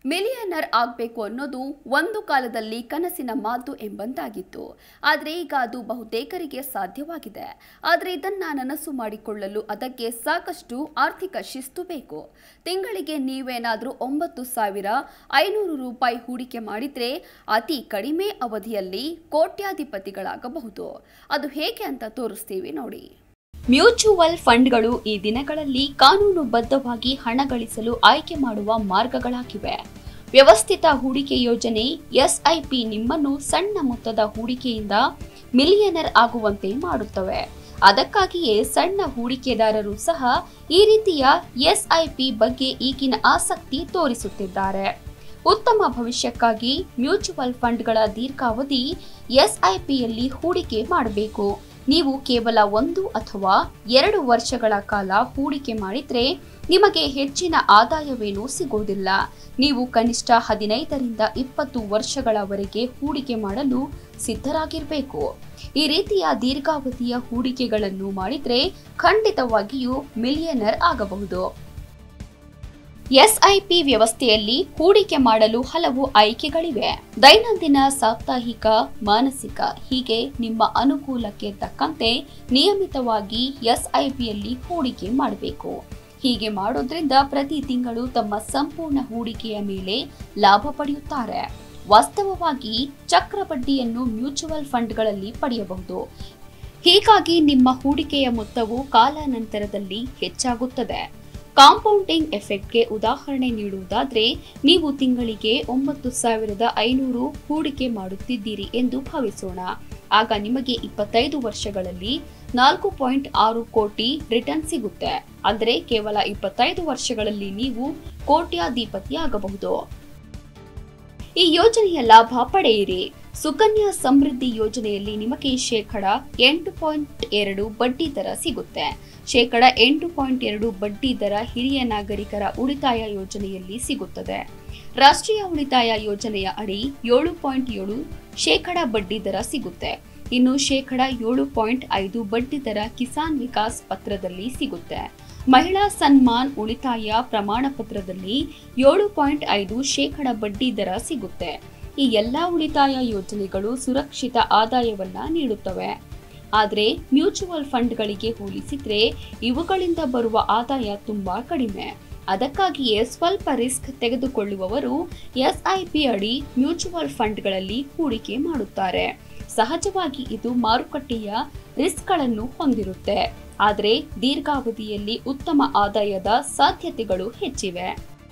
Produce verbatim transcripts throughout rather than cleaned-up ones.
Millionaire ಆಗಬೇಕು ಅನ್ನೋದು ಒಂದು ಕಾಲದಲ್ಲಿ ಕನಸಿನ ಮಾತು ಎಂಬಂತಾಗಿತ್ತು. ಆದರೆ ಈಗ ಅದು ಬಹುತೇಕರಿಗೆ ಸಾಧ್ಯವಾಗಿದೆ. ಆದರೆ ಇದನ್ನ ನನಸು ಮಾಡಿಕೊಳ್ಳಲು ಅದಕ್ಕೆ ಸಾಕಷ್ಟು ಆರ್ಥಿಕ ಶಿಸ್ತು ಬೇಕು. ತಿಂಗಳಿಗೆ ನೀವೇನಾದರೂ ಒಂಬತ್ತು ಸಾವಿರ ಐನೂರು ರೂಪಾಯಿ ಹೂಡಿಕೆ ಮಾಡಿದ್ರೆ ಅತಿ ಕಡಿಮೆ ಅವಧಿಯಲ್ಲಿ ಕೋಟ್ಯಾಧಿಪತಿಗಳಾಗಬಹುದು. ಅದು ಹೇಗೆ ಅಂತ ತೋರಿಸ್ತೀವಿ ನೋಡಿ. ಮ್ಯೂಚುವಲ್ ಫಂಡ್ಗಳು ಈ ದಿನಗಳಲ್ಲಿ ಕಾನೂನುಬದ್ಧವಾಗಿ ಹಣ ಗಳಿಸಲು ಆಯ್ಕೆ ಮಾಡುವ ಮಾರ್ಗಗಳಾಗಿವೆ. ವ್ಯವಸ್ಥಿತ ಹೂಡಿಕೆ ಯೋಜನೆ ಎಸ್ಐಪಿ ನಿಮ್ಮನ್ನು ಸಣ್ಣ ಮೊತ್ತದ ಹೂಡಿಕೆಯಿಂದ ಮಿಲಿಯನರ್ ಆಗುವಂತೆ ಮಾಡುತ್ತವೆ. ಅದಕ್ಕಾಗಿಯೇ ಸಣ್ಣ ಹೂಡಿಕೆದಾರರು ಸಹ ಈ ರೀತಿಯ ಎಸ್ಐಪಿ ಬಗ್ಗೆ ಈಗಿನ ಆಸಕ್ತಿ ತೋರಿಸುತ್ತಿದ್ದಾರೆ. ಉತ್ತಮ ಭವಿಷ್ಯಕ್ಕಾಗಿ ಮ್ಯೂಚುವಲ್ ಫಂಡ್ಗಳ ದೀರ್ಘಾವಧಿ ಎಸ್ಐಪಿಯಲ್ಲಿ ಹೂಡಿಕೆ ಮಾಡಬೇಕು. ನೀವು ಕೇವಲ ಒಂದು ಅಥವಾ ಎರಡು ವರ್ಷಗಳ ಕಾಲ ಹೂಡಿಕೆ ಮಾಡಿದ್ರೆ ನಿಮಗೆ ಹೆಚ್ಚಿನ ಆದಾಯವೇನೂ ಸಿಗೋದಿಲ್ಲ. ನೀವು ಕನಿಷ್ಠ ಹದಿನೈದರಿಂದ ಇಪ್ಪತ್ತು ವರ್ಷಗಳವರೆಗೆ ಹೂಡಿಕೆ ಮಾಡಲು ಸಿದ್ಧರಾಗಿರಬೇಕು. ಈ ರೀತಿಯ ದೀರ್ಘಾವಧಿಯ ಹೂಡಿಕೆಗಳನ್ನು ಮಾಡಿದ್ರೆ ಖಂಡಿತವಾಗಿಯೂ ಮಿಲಿಯನರ್ ಆಗಬಹುದು. ಎಸ್ಐಪಿ ವ್ಯವಸ್ಥೆಯಲ್ಲಿ ಹೂಡಿಕೆ ಮಾಡಲು ಹಲವು ಆಯ್ಕೆಗಳಿವೆ. ದೈನಂದಿನ, ಸಾಪ್ತಾಹಿಕ, ಮಾನಸಿಕ ಹೀಗೆ ನಿಮ್ಮ ಅನುಕೂಲಕ್ಕೆ ತಕ್ಕಂತೆ ನಿಯಮಿತವಾಗಿ ಎಸ್ಐಪಿಯಲ್ಲಿ ಹೂಡಿಕೆ ಮಾಡಬೇಕು. ಹೀಗೆ ಮಾಡೋದ್ರಿಂದ ಪ್ರತಿ ತಿಂಗಳು ತಮ್ಮ ಸಂಪೂರ್ಣ ಹೂಡಿಕೆಯ ಮೇಲೆ ಲಾಭ ಪಡೆಯುತ್ತಾರೆ. ವಾಸ್ತವವಾಗಿ ಚಕ್ರಬಡ್ಡಿಯನ್ನು ಮ್ಯೂಚುವಲ್ ಫಂಡ್ಗಳಲ್ಲಿ ಪಡೆಯಬಹುದು. ಹೀಗಾಗಿ ನಿಮ್ಮ ಹೂಡಿಕೆಯ ಮೊತ್ತವು ಕಾಲಾನಂತರದಲ್ಲಿ ಹೆಚ್ಚಾಗುತ್ತದೆ. ಕಾಂಪೌಂಡಿಂಗ್ ಎಫೆಕ್ಟ್ಗೆ ಉದಾಹರಣೆ ನೀಡುವುದಾದರೆ, ನೀವು ತಿಂಗಳಿಗೆ ಒಂಬತ್ತು ಸಾವಿರದ ಐನೂರು ಹೂಡಿಕೆ ಮಾಡುತ್ತಿದ್ದೀರಿ ಎಂದು ಭಾವಿಸೋಣ. ಆಗ ನಿಮಗೆ ಇಪ್ಪತ್ತೈದು ವರ್ಷಗಳಲ್ಲಿ ನಾಲ್ಕು ಪಾಯಿಂಟ್ ಆರು ಕೋಟಿ ರಿಟರ್ನ್ ಸಿಗುತ್ತೆ. ಅಂದರೆ ಕೇವಲ ಇಪ್ಪತ್ತೈದು ವರ್ಷಗಳಲ್ಲಿ ನೀವು ಕೋಟ್ಯಾಧಿಪತಿ ಆಗಬಹುದು. ಈ ಯೋಜನೆಯ ಲಾಭ ಪಡೆಯಿರಿ. ಸುಕನ್ಯಾ ಸಮೃದ್ಧಿ ಯೋಜನೆಯಲ್ಲಿ ನಿಮಗೆ ಶೇಕಡ ಎಂಟು ಪಾಯಿಂಟ್ ಎರಡು ಬಡ್ಡಿ ದರ ಸಿಗುತ್ತೆ. ಶೇಕಡ ಎಂಟು ಪಾಯಿಂಟ್ ಎರಡು ಬಡ್ಡಿ ದರ ಹಿರಿಯ ನಾಗರಿಕರ ಉಳಿತಾಯ ಯೋಜನೆಯಲ್ಲಿ ಸಿಗುತ್ತದೆ. ರಾಷ್ಟ್ರೀಯ ಉಳಿತಾಯ ಯೋಜನೆಯ ಅಡಿ ಏಳು ಪಾಯಿಂಟ್ ಏಳು ಶೇಕಡ ಬಡ್ಡಿ ದರ ಸಿಗುತ್ತೆ. ಇನ್ನು ಶೇಕಡ ಏಳು ಪಾಯಿಂಟ್ ಐದು ಬಡ್ಡಿ ದರ ಕಿಸಾನ್ ವಿಕಾಸ್ ಪತ್ರದಲ್ಲಿ ಸಿಗುತ್ತೆ. ಮಹಿಳಾ ಸನ್ಮಾನ್ ಉಳಿತಾಯ ಪ್ರಮಾಣ ಪತ್ರದಲ್ಲಿ ಏಳು ಪಾಯಿಂಟ್ ಐದು ಶೇಕಡ ಬಡ್ಡಿ ದರ ಸಿಗುತ್ತೆ. ಈ ಎಲ್ಲಾ ಉಳಿತಾಯ ಯೋಜನೆಗಳು ಸುರಕ್ಷಿತ ಆದಾಯವನ್ನ ನೀಡುತ್ತವೆ. ಆದರೆ ಮ್ಯೂಚುವಲ್ ಫಂಡ್ಗಳಿಗೆ ಹೋಲಿಸಿದ್ರೆ ಇವುಗಳಿಂದ ಬರುವ ಆದಾಯ ತುಂಬಾ ಕಡಿಮೆ. ಅದಕ್ಕಾಗಿಯೇ ಸ್ವಲ್ಪ ರಿಸ್ಕ್ ತೆಗೆದುಕೊಳ್ಳುವವರು ಎಸ್ಐಪಿ ಅಡಿ ಮ್ಯೂಚುವಲ್ ಫಂಡ್ಗಳಲ್ಲಿ ಹೂಡಿಕೆ ಮಾಡುತ್ತಾರೆ. ಸಹಜವಾಗಿ ಇದು ಮಾರುಕಟ್ಟೆಯ ರಿಸ್ಕ್ಗಳನ್ನು ಹೊಂದಿರುತ್ತೆ. ಆದರೆ ದೀರ್ಘಾವಧಿಯಲ್ಲಿ ಉತ್ತಮ ಆದಾಯದ ಸಾಧ್ಯತೆಗಳು ಹೆಚ್ಚಿವೆ.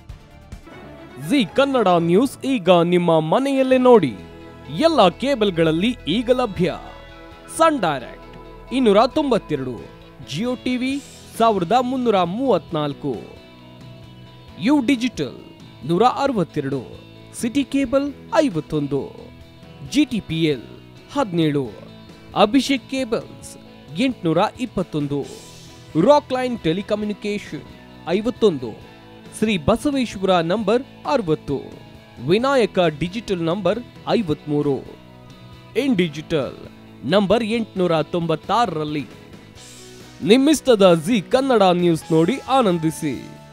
ಜಿ ಕನ್ನಡ ನ್ಯೂಸ್ ಈಗ ನಿಮ್ಮ ಮನೆಯಲ್ಲೇ ನೋಡಿ. ಎಲ್ಲ ಕೇಬಲ್ಗಳಲ್ಲಿ ಈಗ ಲಭ್ಯ. ಸನ್ ಡೈರೆಕ್ಟ್ ಇನ್ನೂರ ತೊಂಬತ್ತೆರಡು, ಜಿಯೋ ಟಿವಿ ಸಾವಿರದ ಮುನ್ನೂರ ಮೂವತ್ನಾಲ್ಕು, ಯು ಡಿಜಿಟಲ್ ನೂರ ಅರವತ್ತೆರಡು, ಸಿಟಿ ಕೇಬಲ್ ಐವತ್ತೊಂದು, ಜಿಟಿಪಿಎಲ್ ಹದಿನೇಳು, ಅಭಿಷೇಕ್ ಕೇಬಲ್ಸ್ ಎಂಟುನೂರ ಇಪ್ಪತ್ತೊಂದು, ರಾಕ್ ಲೈನ್ ಟೆಲಿಕಮ್ಯುನಿಕೇಶನ್ ಐವತ್ತೊಂದು, ಶ್ರೀ ಬಸವೇಶ್ವರ ನಂಬರ್ ಅರವತ್ತು, ವಿನಾಯಕ ಡಿಜಿಟಲ್ ನಂಬರ್ ಐವತ್ಮೂರು, ಇನ್ ಡಿಜಿಟಲ್ ನಂಬರ್ ಎಂಟುನೂರ ತೊಂಬತ್ತಾರರಲ್ಲಿ. ನಿಮ್ಮಿಸ್ತದ ಜಿ ಕನ್ನಡ ನ್ಯೂಸ್ ನೋಡಿ ಆನಂದಿಸಿ.